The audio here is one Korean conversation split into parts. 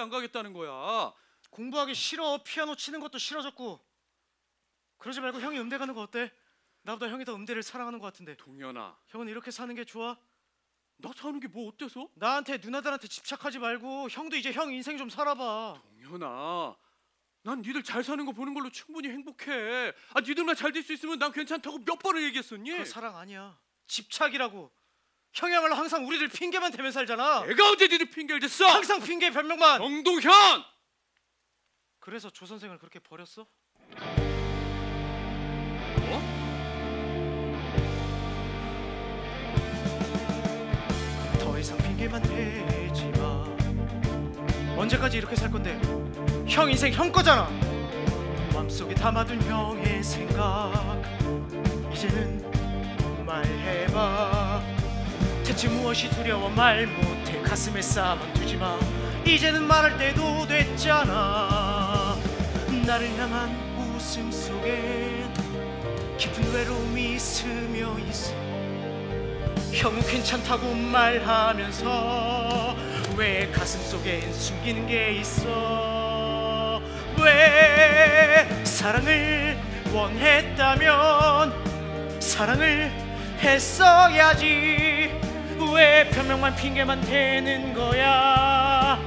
안 가겠다는 거야? 공부하기 싫어. 피아노 치는 것도 싫어졌고. 그러지 말고 형이 음대 가는 거 어때? 나보다 형이 더 음대를 사랑하는 것 같은데. 동현아, 형은 이렇게 사는 게 좋아? 나 사는 게 뭐 어때서? 나한테 누나들한테 집착하지 말고 형도 이제 형 인생 좀 살아봐. 동현아, 난 니들 잘 사는 거 보는 걸로 충분히 행복해. 아, 니들만 잘 될 수 있으면 난 괜찮다고 몇 번을 얘기했었니? 그거 사랑 아니야. 집착이라고. 형이야말로 항상 우리들 핑계만 대며 살잖아. 내가 언제 니들 핑계를 댔어? 항상 핑계 변명만. 정동현! 그래서 조 선생을 그렇게 버렸어? 뭐? 더 이상 핑계만 대지 마. 언제까지 이렇게 살 건데? 형 인생 형 거잖아. 마음속에 담아둔 형의 생각 이제는 말해봐. 대체 무엇이 두려워 말 못해. 가슴에 싸만 두지 마. 이제는 말할 때도 됐잖아. 나를 향한 웃음 속에 깊은 외로움이 스며 있어. 형은 괜찮다고 말하면서 왜 가슴 속엔 숨기는 게 있어. 왜 사랑을 원했다면 사랑을 했어야지. 왜 변명만 핑계만 대는 거야.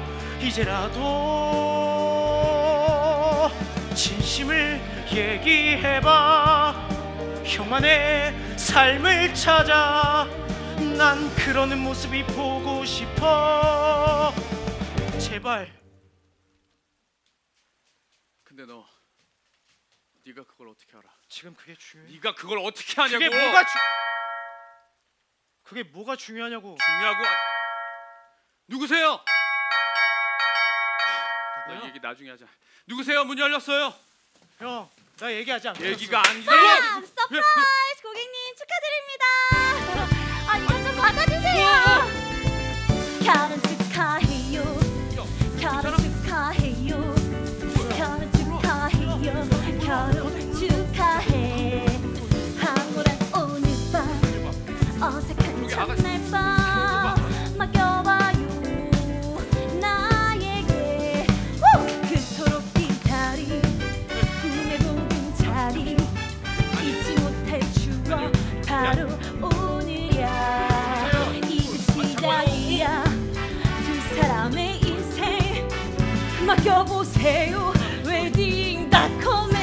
이제라도 진심을 얘기해봐. 형만의 삶을 찾아. 난 그러는 모습이 보고 싶어. 제발. 근데 너 네가 그걸 어떻게 알아? 지금 그게 중요해? 네가 그걸 어떻게 하냐고? 그게 뭐가 중요하냐고? 중요하고 누구세요? 누구야? 너 얘기 나중에 하자. 누구세요? 문 열렸어요. 형, 나 얘기하지 않겠어. 얘기가 아니라. 서프라이즈 고객님 축하드립니다. 아 이거 좀 받아주세요. 결혼 축하해요. 결혼 축하해요. 결혼 축하해요. 결혼 축하해. 황홀한 오늘 밤 어색한 첫날 밤 맡겨봐요 나에게. 그토록 기다린 꿈에 보는 자리 잊지 못할 추억 바로 오늘이야. 이제 시작이야 두 사람의 인생. 맡겨보세요 웨딩닷컴에.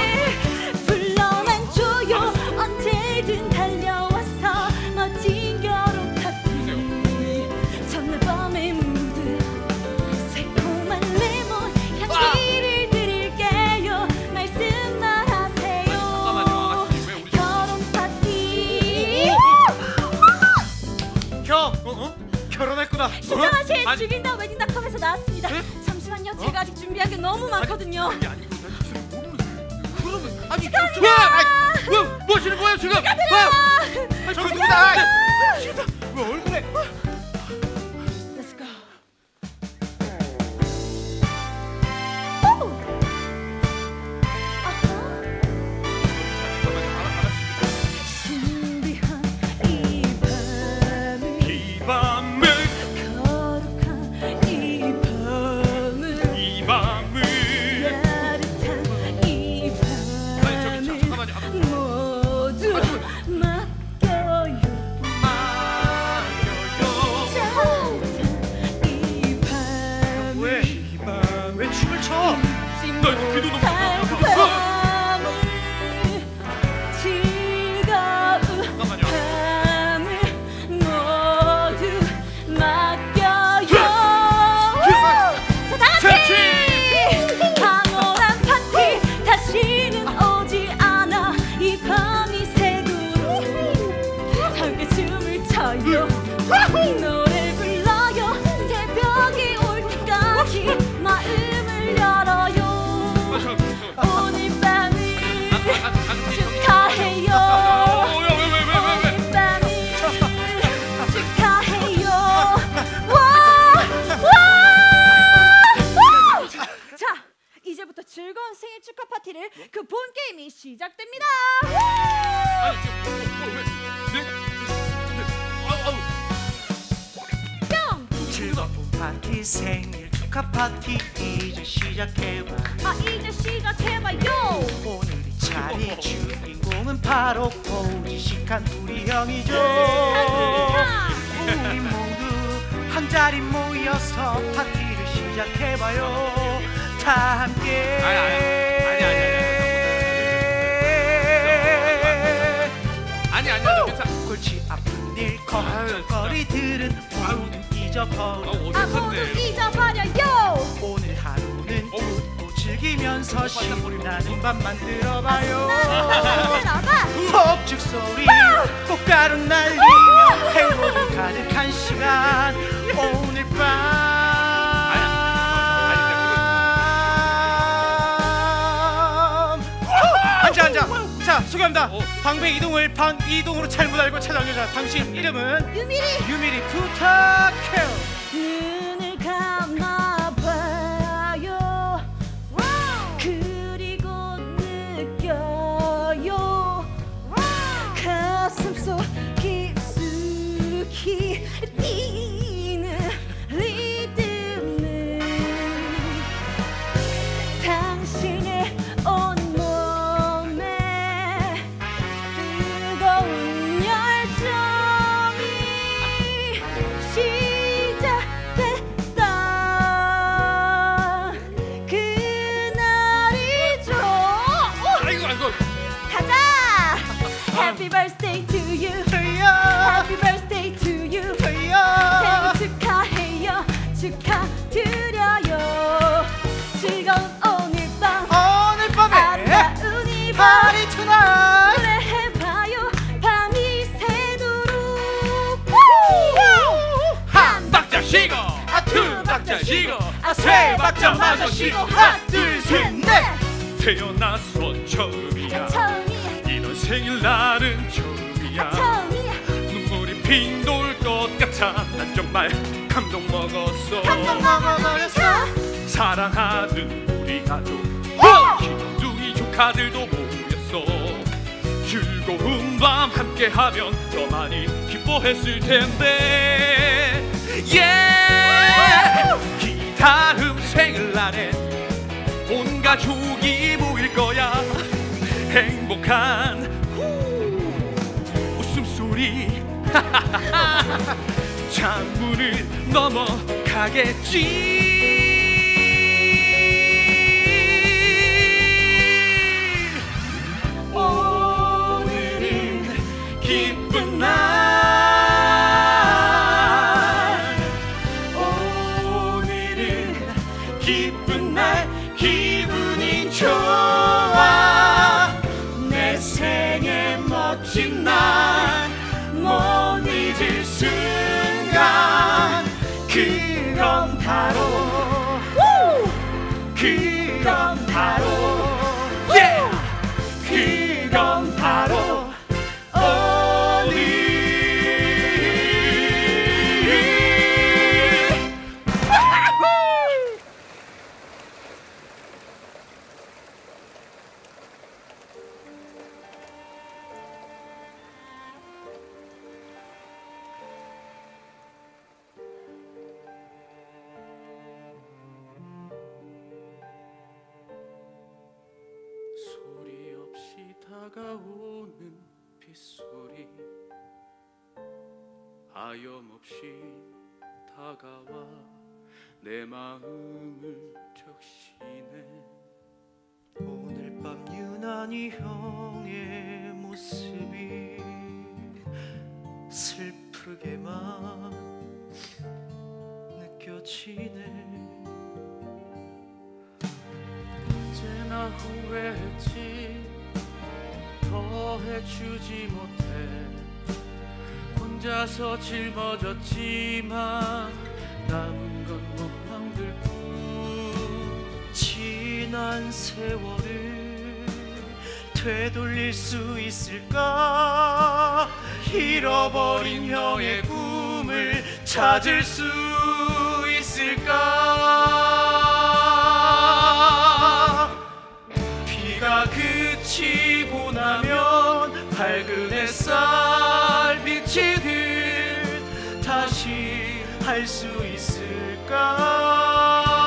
불러만 줘요 언제든 달려와서 멋진 결혼 파티. 첫날 밤의 무드 새콤한 레몬 향기를 드릴게요. 말씀만 하세요. 결혼 파티. 형, 결혼했구나. 신정하실 아니. 죽인다 웨딩닷컴에서 나왔습니다. 잠시만요. 제가 아직 준비한 게 너무 많거든요. 그게 아니고 나 지금 모르면서. 그러면 아니 왜? 뭐 하시는 거예요 지금? 저기 누구다? 왜 얼굴에? Let's go. 신비한 이 밤을 이 밤을 거룩한 이 밤을 이 밤을 따뜻한 이 아니 저기 밤을 잠깐만요. 모두 맡겨요. 따뜻한 이 밤을 왜 춤을 춰? 나 이거 귀도 너무 밤을 즐거운 잠깐만요. 밤을 모두 맡겨요. 자 다같이 황홀한 파티 다시는 오지 않아. 이 밤이 새도록 함께 춤을 춰요. 노래 불러요. 새벽이 올 때까지 마음을 열어요. 오늘 밤을 축하해요. 오늘 밤을 축하해요. 자, 이제부터 즐거운 생일 축하 파티를 그 본 게임이 시작됩니다. 아니 지금 왜? 네? 아우. 뿅! 즐거운 파티 생일 축하 파티 이제 시작해봐. 이제 시작해봐요. 오늘 이 자리의 주인공은 바로 보지식한 우리 형이죠. 우리 모두 한 자리 모여서 파티를 시작해봐요. 다 함께. 아니야 너 괜찮아. 골치 아픈 일 걱정거리들은 모두 잊어버려. 모두 잊어버려요. 오늘 하루는 웃고 즐기면서 신나는 밤 만들어봐요. 폭죽 소리 꽃가루 날리며 행복이 가득한 시간. 오늘 밤 앉아. 자, 소개합니다. 방배 이동을 방 이동으로 잘못 알고 찾아온 여자. 당신 이름은 유미리 부탁해요. 눈을 감아봐요. 그리고 느껴요. 가슴 속 깊숙이 뛰는 리듬은 당신의 온몸에 뜨거운 열정이 시작됐다. 그날이죠. 아이고. 가자. Happy birthday to you. Happy birthday to you. 생일 축하해요. 축하드려요. 즐거운 오늘 밤에 아름다운 이 밤 파리 투나잇. 노래해봐요. 밤이 새도록. 한 박자 쉬고 두 박자 쉬고 세 박자 마저 쉬고 하나 둘 셋 넷. 태어나서 처음이야. 이런 생일날은 처음이야. 눈물이 핑 돌 것 같아. 난 정말 감동 먹었어. 사랑하는 우리 가족 귀염둥이 조카들도 모였어. 즐거운 밤 함께하면 더 많이 기뻐했을 텐데. 이 다음 생일날엔 온 가족이 모일 거야. 행복한 웃음소리 창문을 넘어가겠지. 오늘은 기쁜 날. 오늘은 기쁜 날. 기분이 좋아. 내 생의 멋진 날 못 잊을 순간. 그건 바로 그건 바로 그건 바로 오늘. 소리 없이 다가오는 빗소리 하염없이 다가와 내 마음을 적시네. 오늘 밤 유난히 형의 모습이 슬프게만 느껴지네. 언제나 후회했지. 더 해주지 못해 혼자서 짊어졌지만 남은 건 원망들 뿐. 지난 세월을 되돌릴 수 있을까? 잃어버린 형의 꿈을 찾을 수 있을까? 비가 그치고 나면 밝은 햇살 비치듯 다시 할 수 있을까?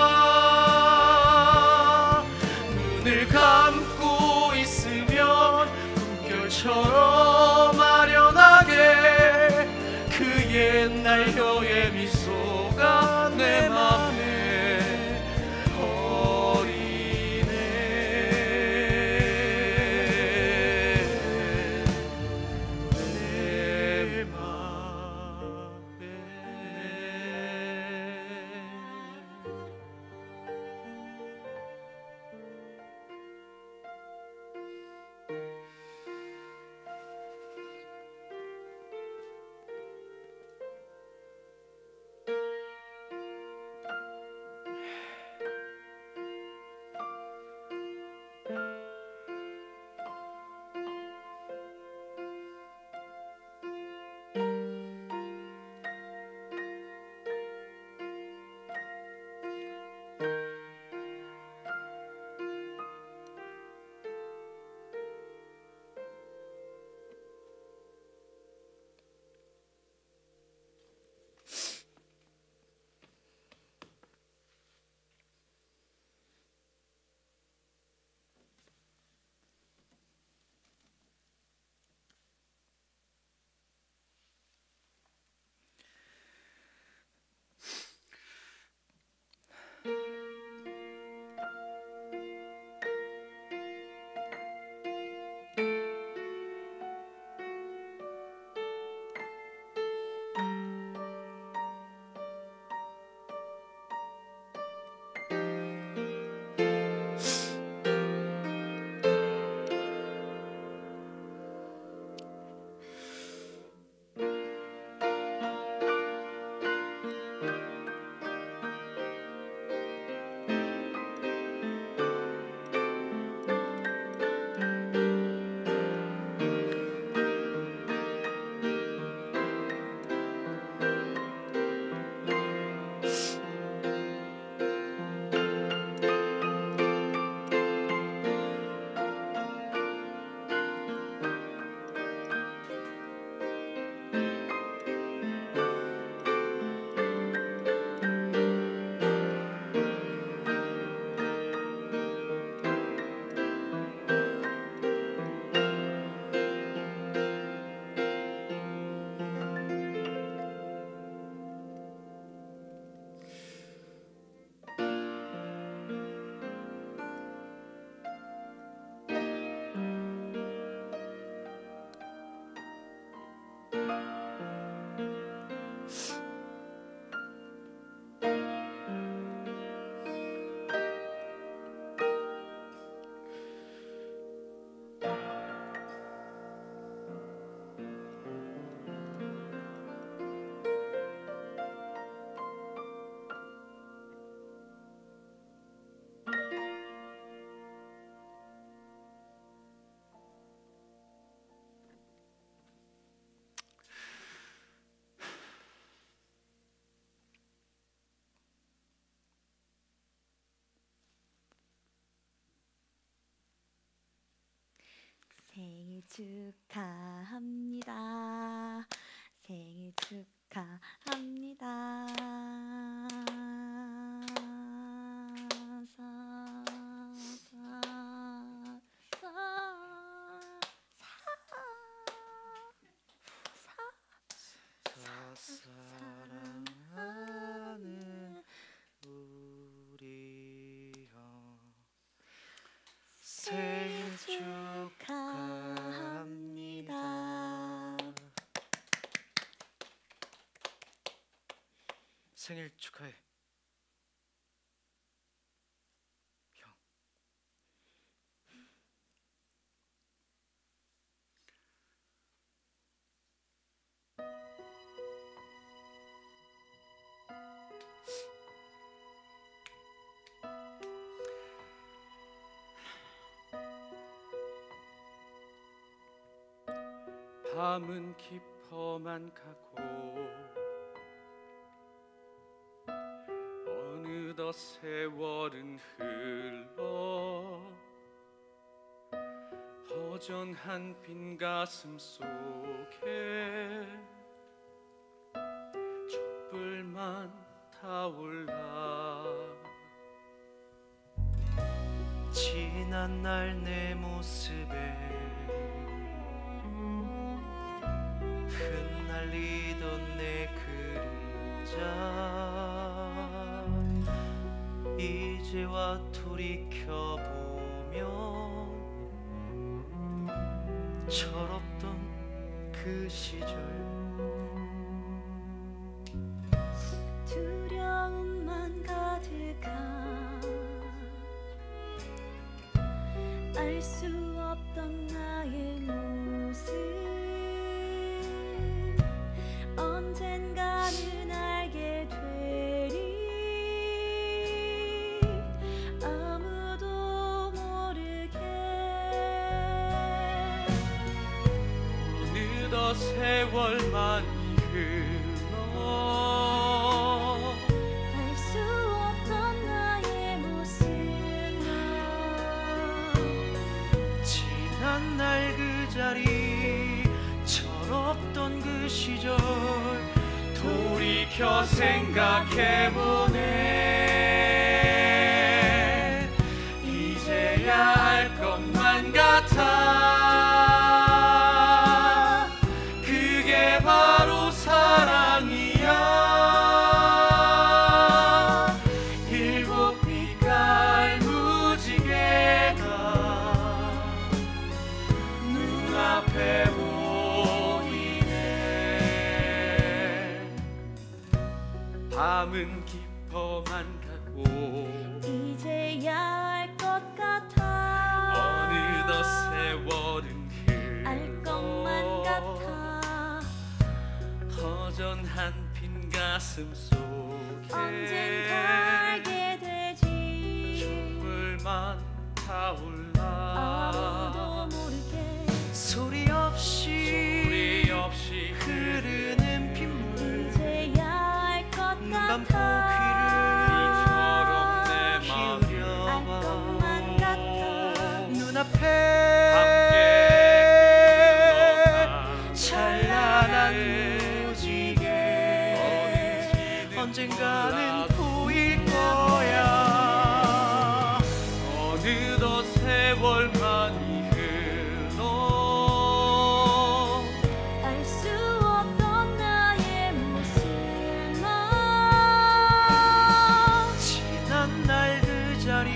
생일 축하합니다. 생일 축하합니다. 사랑하는 우리 형 생일 축하합니다. 생일 축하해 형. 밤은 깊어만 가고 어느덧 세월은 흘러 허전한 빈 가슴 속에 촛불만 타올라. 지난 날 내 모습에 흩날리던 내 그림자 이제와 돌이켜보면 철없던 그 시절 두려움만 가득한 알 수 없던 나의 모습 언젠가는 알게 되리 아무도 모르게. 어느덧 세월만이 흘러 알 수 없던 나의 모습만 지난 날 그 자리 철없던 그 시절 돌이켜 생각해보네. 이제야 알 것만 같아. 그게 바로 사랑이야. 일곱 빛깔 무지개가 눈앞에 밤은 깊어만 가고 이제야 알 것 같아. 어느덧 세월은 알 것만 같아. 허전한 빈 가슴 속에 언젠가 알게 되지 촛불만 타올라. 아무도 모르게 소리 없이 흐르는 빗물 이제야 알 것 눈 감고 같아. 내 맘을 알 것만 같아. 눈앞에 함께 찬란한 무지개 언젠가는 보일 거야. 어느덧 세월만이 흘러 알 수 없던 나의 모습만 지난 날 그 자리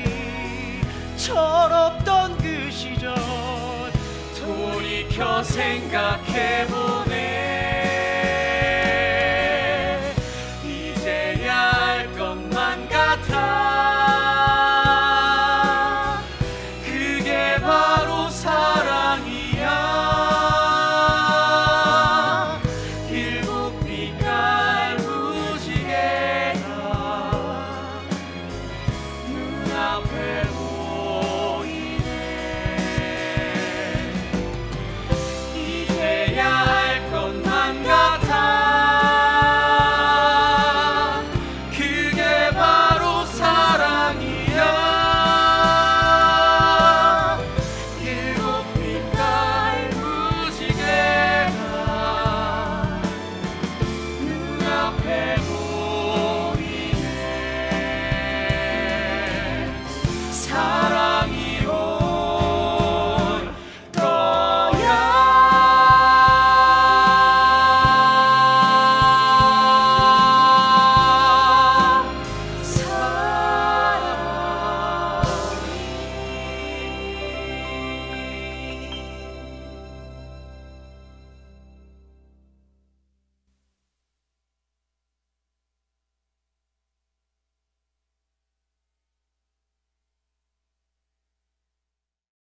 철없던 그 시절 돌이켜 생각해보네.